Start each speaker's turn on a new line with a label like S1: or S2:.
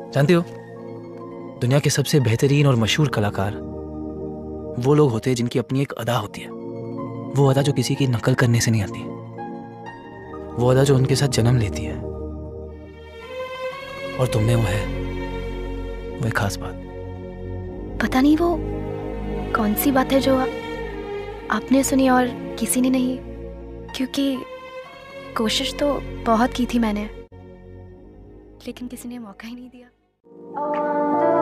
S1: जानते हो, दुनिया के सबसे बेहतरीन और मशहूर कलाकार वो लोग होते हैं जिनकी अपनी एक अदा होती है। वो अदा जो किसी की नकल करने से नहीं आती, वो अदा जो उनके साथ जन्म लेती है। और तुम में वो है खास बात।
S2: पता नहीं वो कौन सी बात है जो आपने सुनी और किसी ने नहीं, क्योंकि कोशिश तो बहुत की थी मैंने, लेकिन किसी ने मौका ही नहीं दिया।